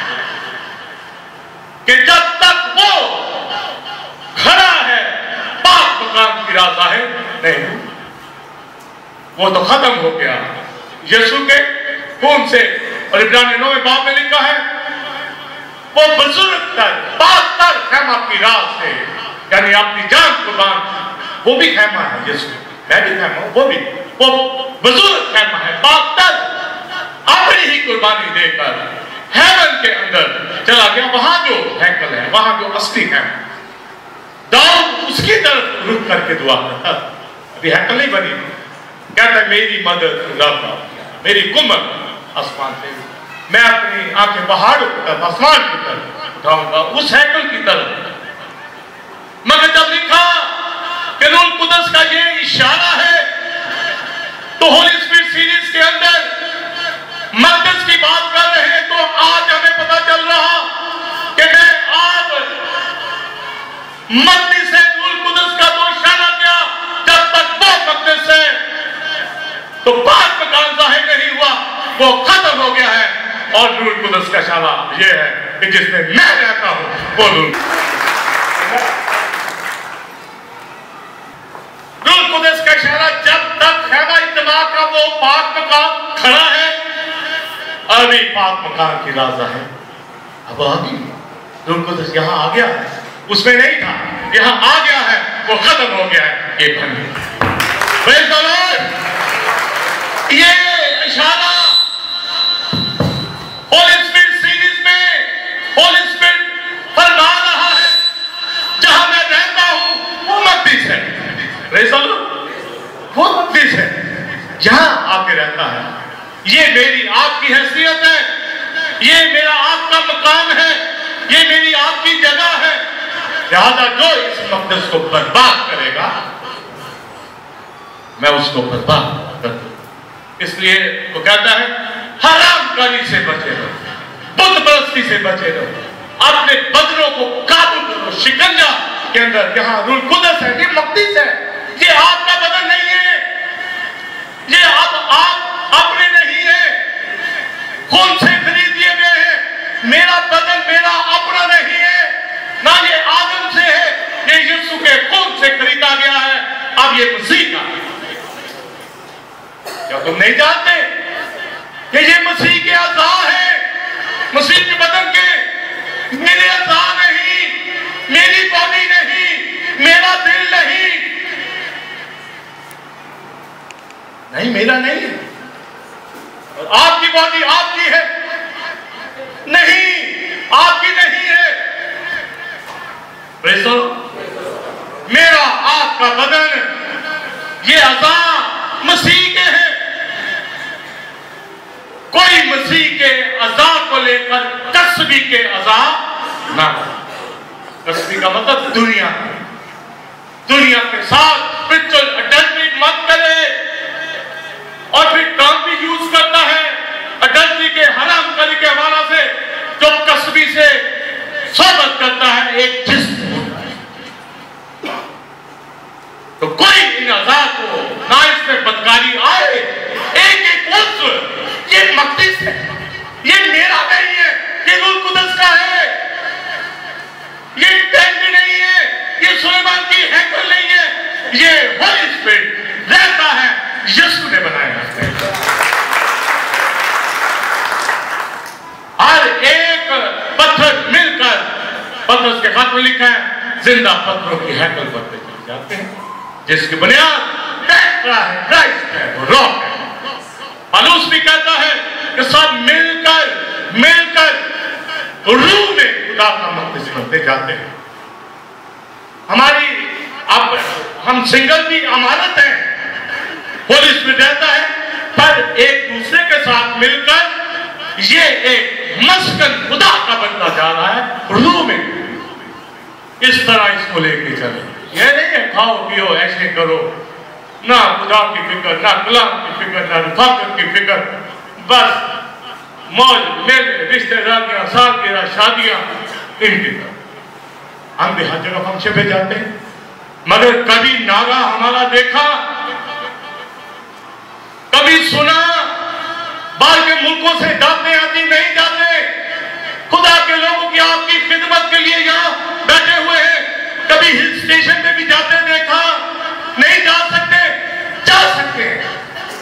[SPEAKER 1] कि जब तक वो खड़ा है पाक मकान की राह ज़ाहिर नहीं, वो तो खत्म हो गया यीशु के खून से। और इब्रानी 9 बाब में लिखा है, वो बुजुर्ग तर पाक तर खैमा की राह से, यानी अपनी जान कुर्बान, वो भी खैमा है यीशु, मैं भी खैमा हूं, वो बुजुर्ग खैमा है, पाक तर अपनी ही कुर्बानी देकर हेवन के अंदर चला गया। वहां जो हैकल है, वहां जो असली है, दाऊद उसकी तरफ रुक करके दुआ करता। अभी हैकल नहीं बनी, कहता है मेरी मदद मेरी कुमत आसमान से, मैं अपनी आंखें पहाड़ों की तरफ, आसमान की तरफ उठाऊंगा, उस हैकल की तरफ। मगर जब लिखा कि रूह कुदस का ये इशारा है, तो होली स्पिरिट सीरीज के अंदर मक़दिस की बात कर रहे हैं, तो आज हमें पता चल रहा कि मैं आप मक़दिस से रूह कुदस का तो इशारा किया, जब तक वो मक़दिस है तो बात मकान ज़ाहिर नहीं हुआ, वो खत्म हो गया है। और रूह कुदस का इशारा ये है कि जिसमें मैं रहता हूं वो रूह कुदस का इशारा जब तक खैमा इज्तिमा का वो पाक मकाम खड़ा है, अभी पाक मकाम की राजा है। अब आ गई रूह कुदस, यहां आ गया है, उसमें नहीं था, यहां आ गया है, वो खत्म हो गया है, ये बन गया। Praise the Lord. ये इशारा होली स्पिरिट सीरीज में होली स्पिरिट फरमा रहा है, जहां मैं रहता हूं वो मक़दिस है। प्रेज़ द लॉर्ड, वो मक़दिस है, यहां आके रहता है। ये मेरी आपकी हैसियत है, ये मेरा आपका मकाम है, ये मेरी आपकी जगह है। लिहाजा जो इस मक़दस को बर्बाद करेगा मैं उसको बर्बाद कर दूं। इसलिए वो कहता है हरामकारी से बचे रहो, बुत परस्ती से बचे रहो, अपने बदनों को काबू करो शिकंजा के अंदर। यहाँ रूह कुदस है, ये मक़दिस है, ये आपका बदन नहीं है, ये अब आप अपने नहीं है, खून से खरीद दिए गए हैं। मेरा बदन मेरा अपना नहीं है, ना ये आदम से है, ये यीशु के खून से खरीदा गया है। अब ये मसीह का है। क्या तुम नहीं जानते कि ये मसीह के अज़ा है, मसीह के बदन के? मेरे अज़ा नहीं, मेरी बॉडी नहीं, मेरा दिल नहीं, नहीं मेरा नहीं है। और आपकी बॉडी आपकी है नहीं, आपकी नहीं है। Praise the Lord. मेरा आपका बदन, ये अज़ा मसीह के हैं। कोई मसीह के अज़ा को लेकर कसबी के अज़ा ना हो। कसबी का मतलब दुनिया के साथ स्पिरिचुअल अडल्ट्री मत करे। और फिर टर्म भी यूज करता है अडल्ट्री के हराम करी के हवाला से, जो कसबी से सोबत करता है एक जिस्म। तो कोई इन अज़ा को ना इसमें बदकारी आए, एक उज़्व, ये मक़दिस है, ये मेरा नहीं है, ये रूह कुदस का है, ये टेंट नहीं है, ये सुलेमान की हैकल नहीं है, ये होली स्पिरिट रहता है, यीशु ने बनाया है। हर एक पत्थर मिलकर, पत्थर के हाथ में लिखा है जिंदा पत्थरों की हैकल पर चले जाते हैं, जिसकी बुनियाद क्राइस्ट है, वो रॉक है। पौलुस भी कहता है कि सब मिलकर रूह में खुदा का मक़दस बनते जाते हैं। हमारी अब हम सिंगल भी अमानत है, होली स्पिरिट रहता है, पर एक दूसरे के साथ मिलकर ये एक मस्कन खुदा का बनता जा रहा है रूह में। इस तरह इसको लेके चले, ये नहीं है खाओ पियो ऐसे करो, ना खुदा की फिक्र, ना कलाम की फिक्र, ना रिफाकत की फिक्र, बस मौज मेले, रिश्तेदारियां, सालगिरह, शादियां, इनकी तरफ। हम भी हर जगह फंक्शन पे जाते हैं, मगर कभी नारा हमारा देखा, कभी सुना, बाहर के मुल्कों से जाते आती नहीं जाते, खुदा के लोगों की आपकी खिदमत के लिए यहाँ बैठे हुए हैं, कभी हिल स्टेशन पे भी जाते देखा? नहीं जा सकते, जा सकते हैं,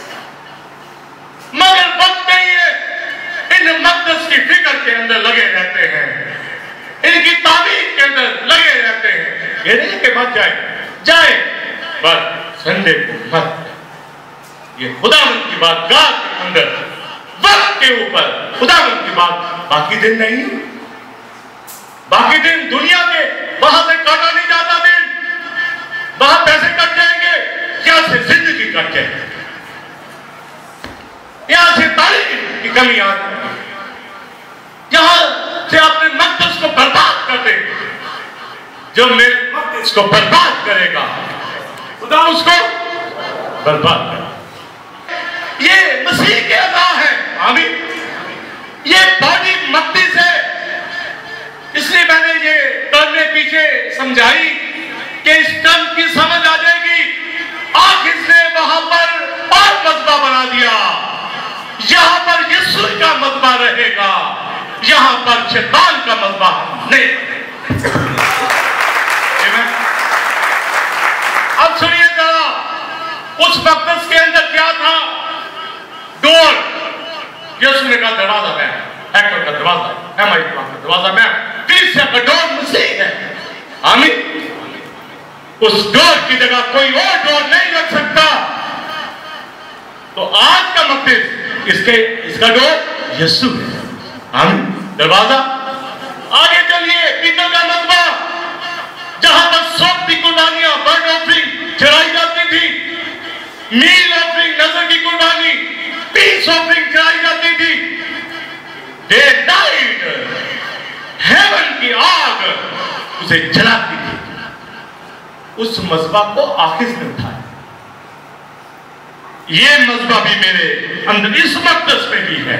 [SPEAKER 1] मगर वक्त नहीं है। इन मक़दस की फिक्र के अंदर लगे रहते हैं, इनकी तामीर के अंदर लगे रहते हैं। ये नहीं कि मत जाए बस संडे को मत, ये खुदावंद की बात गाह के अंदर वक्त के ऊपर खुदावंद की बात, बाकी दिन नहीं, बाकी दिन दुनिया के वहां से काटा नहीं जाता दिन, वहां पैसे कट जाएंगे, यहां से जिंदगी कट जाएगी, यहां से तारीफ की कमी आती है, यहां से अपने मक़दस को बर्बाद कर देंगे। जो मेरे मक़दस को बर्बाद करेगा खुदा उसको बर्बाद करेगा। ये मसीह के अज़ा है, आमीन। ये बॉडी मक़दस है, इसलिए मैंने ये टर्म पीछे समझाई कि इस टर्म की समझ आ जाएगी। आखिर ने वहां पर और मज़बा बना दिया, यहां पर यीशु का मजबा रहेगा, यहां पर शैतान का मजबा नहीं रहेगा। अब सुनिए जरा, उस मकदस के अंदर क्या था? डोर, यीशु ने कहा दरवाजा मैं, हैकल का दरवाजा है, हमारी का दरवाजा मैं, कलीसिया का डोर मसीह है। आमीन। उस डोर की जगह कोई और डोर नहीं रख सकता। तो आज का मकसद इसका डोर यीशु है। आमीन। दरवाजा। आगे चलिए, पीतल का मजबा, जहां पर सब की कुर्बानियां, बर्ड ऑफरिंग चढ़ाई जाती थी, मील ऑफरिंग, नजर की कुर्बानी, पीस ऑफरिंग चढ़ाई जाती थी। डे नाइट हेवन की आग उसे जलाती थी। उस मजबा को आखिर ने उठाया। ये मजबा भी मेरे अंदर इस मकदस में भी है।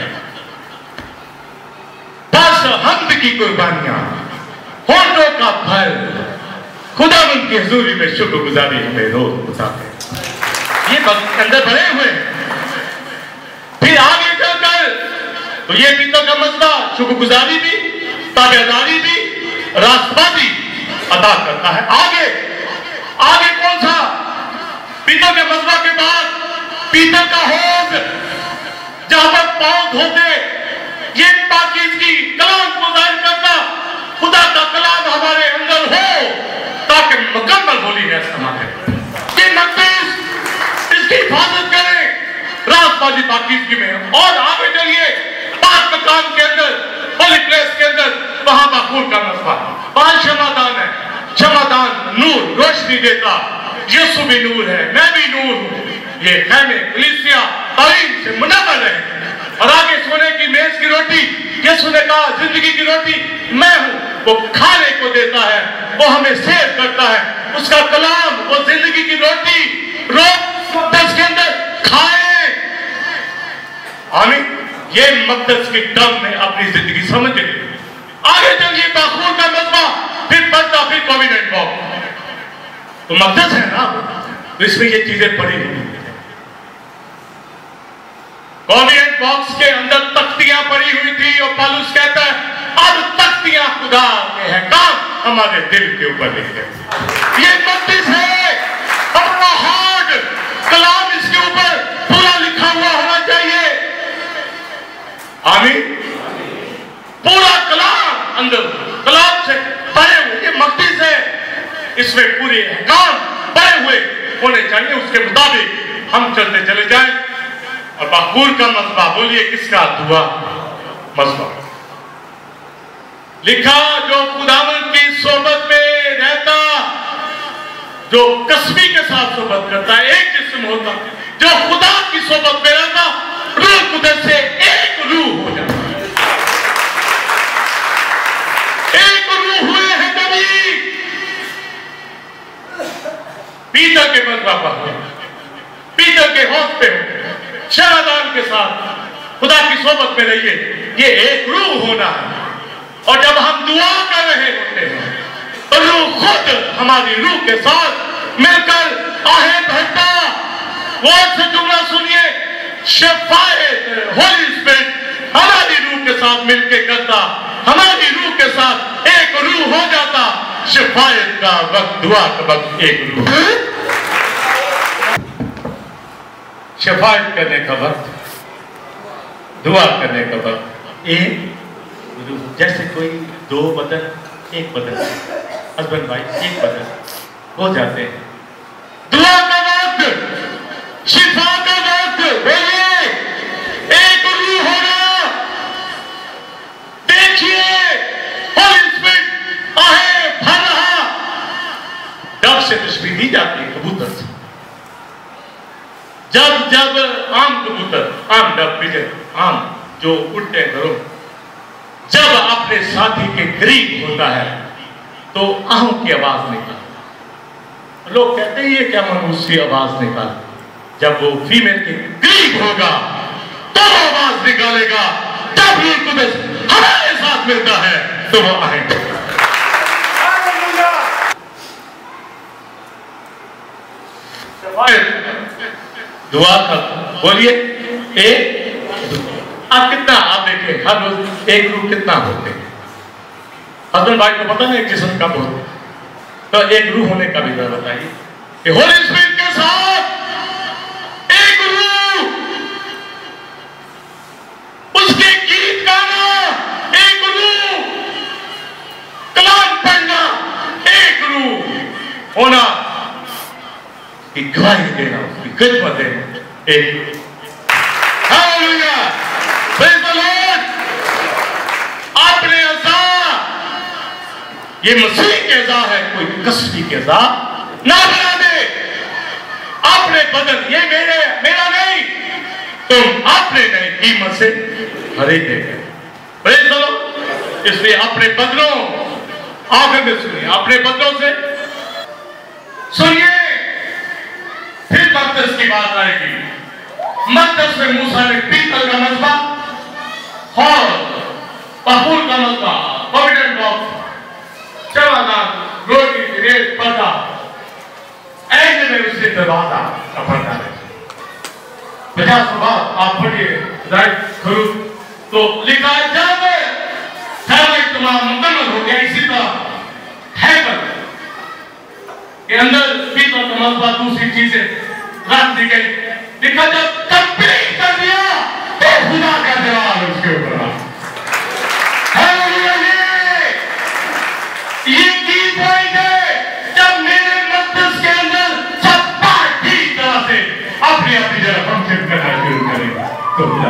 [SPEAKER 1] बस हम्द की कुर्बानियां, होठों का फल, खुदावंद की हुजूरी में शुक्रगुजारी हमें रोज बताते हैं। ये अंदर भरे हुए हैं। फिर आगे चलकर तो ये पीतल का मजबा शुक्रगुजारी भी, ताबेदारी भी, राष्ट्रवादी अदा करता है। आगे कौन सा? पीतल के मजबा के बाद पीतल का हौज, जहां पर पांव धोते, ये पाकीज़गी कलाम को जाहिर करता, खुदा का कलाम हमारे अंदर हो ताकि मुकम्मल होली है समाज। ये मकदस इसकी हिफाजत करें रातबाजी पाकीज़गी में। और आगे चलिए, पाक मकान के अंदर, होली प्लेस के अंदर, वहां बखूर का मजबा, वहां क्षमादान है। क्षमादान नूर, रोशनी देता। यीशु भी नूर है, मैं भी नूर हूं। ये खैमे, कलीसिया तालीम से मुनव्वर है। और आगे सोने की मेज की रोटी, यीशु ने कहा जिंदगी की रोटी मैं हूं। वो खाने को देता है, वो हमें सेव करता है। उसका कलाम, वो जिंदगी की रोटी रोज मकदस के अंदर खाए। आमीन। ये मकदस की टर्म में अपनी जिंदगी समझे। आगे चलिए, बाखूर का मजबा, फिर पर्दा, फिर कॉविनेंट बॉक्स। तो मकदस है ना, तो इसमें ये चीजें पड़ी हुई। कॉविनेंट बॉक्स के अंदर तख्तियां पड़ी हुई थी और पौलुस कहता है अब तख्तियां खुदा के हैं काम हमारे दिल के ऊपर लिखे। ये मकदस है, अपना हार्ट कलाम इसके ऊपर पूरा लिखा हुआ होना चाहिए। आमीन। पूरा कलाम अंदर कलाम से भरे हुए, ये मकदस है, इसमें पूरे काम भरे हुए होने चाहिए। उसके मुताबिक हम चलते चले जाएं। और बखूर का मजबा, बोलिए किसका? दुआ मजबा। लिखा जो खुदावंद की सोबत में रहता, जो कसमी के साथ सोबत करता है, एक जिस्म होता, जो खुदा की सोबत में रहता, रूह कुदस से एक रूह हो जाता। एक रूह हुए हैं कभी। पीतल के मजबा पर, पीतल के हौज पे हो, क्षमादान के साथ खुदा की सोबत में रहिए। ये एक रूह होना है। और जब हम दुआ कर रहे होते हैं तो रूह खुद हमारी रूह के साथ मिलकर आहें भरता। वो से जुमला सुनिए, शफायत, होली स्पिरिट हमारी रूह के साथ मिलके करता, हमारी रूह के साथ एक रूह हो जाता। शफायत का वक्त, दुआ का वक्त एक रूह, शफायत करने का वक्त, दुआ करने का वक्त एक। जैसे कोई दो बदन एक बदन, हस्बैंड वाइफ एक बदन हो जाते हैं। दुआ का वक्त, शिफा का वक्त, बोलिए एक रूह होना। देखिए होली स्पिरिट आहे भर रहा। डब से तशबीह दी जाती है कबूतर से। जब जब आम कबूतर, आम डब, पिजन, आम जो उड़ते हैं घरों, जब अपने साथी के करीब होता है तो आहों की आवाज निकाल। लोग कहते हैं ये क्या मानूसी आवाज निकाल। जब वो फीमेल के करीब होगा तो वो आवाज निकालेगा। जब रूह कुदस हमारे साथ मिलता है तो वो आएगा। दुआ का बोलिए एक आप कितना, आप देखिए हर रोज एक रूह कितना होते हैं। हस्बैंड वाइफ को पता नहीं एक जिस्म कब होते, तो एक रूह होने का भी जरा बताइए कि होली स्पिरिट के साथ एक रूह, उसके गीत गाना एक रूह, कलाम पढ़ना एक रूह होना, की गवाही देना, उसकी खिदमत देना एक रूह। Hallelujah, praise the Lord. आपने अज़ा, ये मसीह के अज़ा है, कोई कसरी के अज़ा ना बना दे। आपने बदन, ये मेरा नहीं, तुम आपने नई कीमत से खरीदे गए। Praise the Lord. इसलिए अपने बदनों, आखिर में सुनिए, अपने बदनों से सुनिए, फिर मक़दस की बात आएगी। मक़दस में मूसा ने पीतल का मज़बा और बबूल का मज़बा, प्रोविडेंट बॉक्स, चमकदार रोटी की रेत, पर्दा, ऐसे में उससे दरवाजा का पर्दा है। 50 बार आप पढ़िए राइट करो तो लिखा जाए तुम्हारा मुकम्मल हो गया। इसी तरह हैकल के अंदर पीतल का मज़बा, दूसरी चीजें रख दी गई। लिखा जब कंप्लीट कर दिया तो खुदा का जलाल उसके ऊपर आ। ये की पॉइंट है, जब मेरे मक़दस के अंदर सब बात ठीक तरह से अपनी अपनी जगह फंक्शन करना शुरू करेगा तो खुदा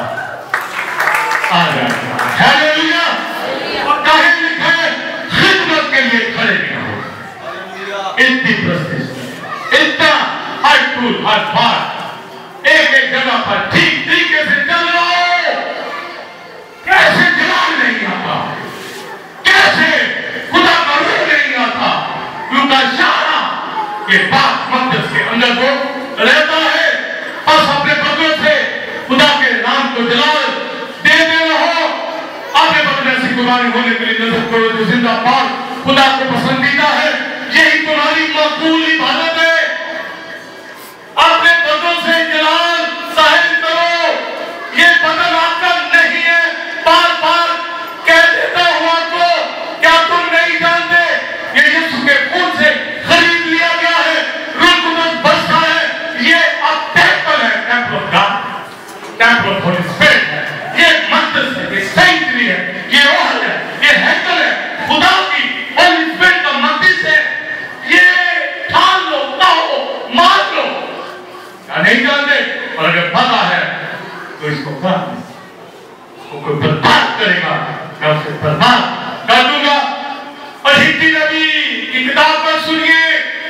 [SPEAKER 1] आ जाएगा। हालेलुया। और काहे लिखा है खिदमत के लिए खड़े नहीं हो। इतनी प्रस्तिश, इतना हर टूल हर बात एक एक जगह पर ठीक तरीके से चल रहा हो। कैसे जलाल नहीं आता, कैसे खुदा का रूह नहीं आता, क्योंकि शारा के बाद मक़दस के अंदर वो रहता है। बस अपने बदलों से खुदा के नाम को जलाल देते रहो। अपने बदले से कुर्बानी होने के लिए नजर करो जो जिंदा पाक खुदा को पसंदीदा है। यही तुम्हारी मकबूल इबादत है। अपने बदलों से जलाल जाहिर करो। ये बदल आपका नहीं है। बार बार कह देता हूं आपको, क्या तुम नहीं जानते ये यीशु के खून से खरीद लिया गया है। रूह कुदस बसता है। ये अब टेंपल है, temple of God, temple of Holy Spirit है। ये मक़दस है, ये सैंक्चुअरी है, ये ओहल है, ये हैकल है, खुदा की होली स्पिरिट का मक़दस है। ये ठान लो, कहो, मान लो। क्या नहीं जानते? और अगर पता है तो इसको कर, कोई बर्बाद करेगा, मैं उसे बर्बाद कर दूंगा। और हिब्री नबी की किताब पर सुनिए,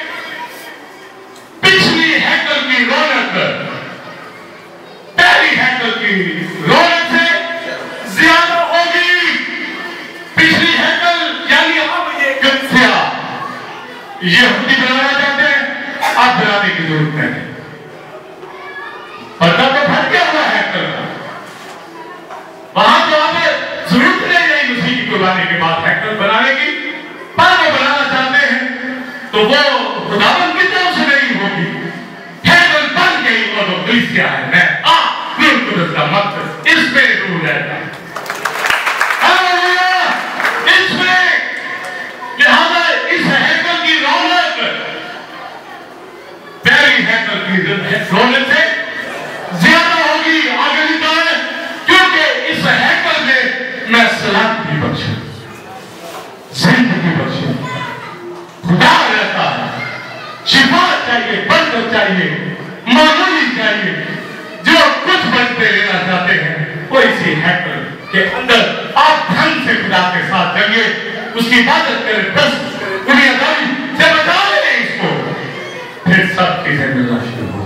[SPEAKER 1] पिछली हैकल की रौनक पहली हैकल की रौनक से ज्यादा होगी। पिछली हैकल यानी अब ये गठिया यहूदी बनाना चाहते हैं, अब बनाने की जरूरत नहीं। पर्दा तो फट गया हुआ हैकल का, वहां तो आप जरूरत नहीं रही उसी की कुर्बानी के बाद हैकल बनाने की। पर वो बनाना चाहते हैं तो वो खुदावंद की तरफ से नहीं होगी। हैकल बन गई और वो कलीसिया है। मैं रूह कुदस का मक़दस, इसमें रूह रहता है। हालेलुया। इसमें लिहाजा इस हैकल की रौनक पहली हैकल की रौनक से ज्यादा होगी। आगे लिखा है क्योंकि इस हैकल में मैं सलामती बख्शूं, जिंदगी बख्शूं, खुदा रहता है। शिफा चाहिए, बरकत चाहिए, मामूली चाहिए, जो कुछ बनते लेना चाहते हैं वो इसी हैकल के अंदर आप ढंग से खुदा के साथ चलिए, उसकी इबादत करें, बस दुनियादारी से बचा लें इसको, फिर सब चीजें मिलना शुरू हो।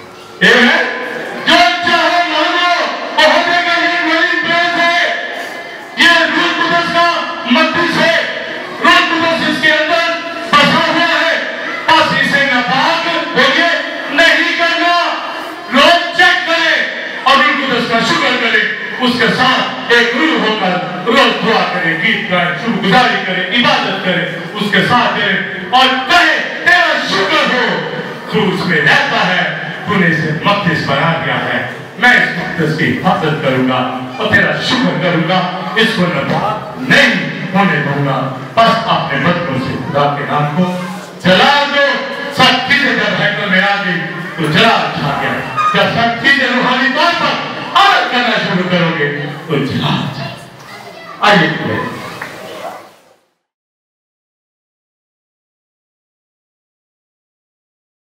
[SPEAKER 1] जो चाहे मानो वो हो जाएगा। ये वही प्रेस है, ये रूह कुदस का मक़दस है। रूह कुदस इसके अंदर बसा हुआ है। बस इसे नापाक होइए नहीं करना। रोज चेक करें और रूह कुदस का शुक्र करें। उसके साथ एक रूह होकर रोज दुआ करें, गीत गाएं, शुक्रगुजारी करें, इबादत करें, उसके साथ करें और कहे तेरा शुक्र हो, तू उसमें रहता है, तूने इसे मक़दस बना दिया है,
[SPEAKER 2] मैं इस मुक़द्दस की हिफाजत करूंगा और तेरा शुक्र करूंगा, इसको नापाक नहीं होने दूंगा। बस अपने बदलों से खुदा के नाम को जला दो। सब चीजें जब हैकल में आ गई तो जला छा गया। जब सब चीजें रूहानी तौर पर अमल करना शुरू करोगे तो जला। आइए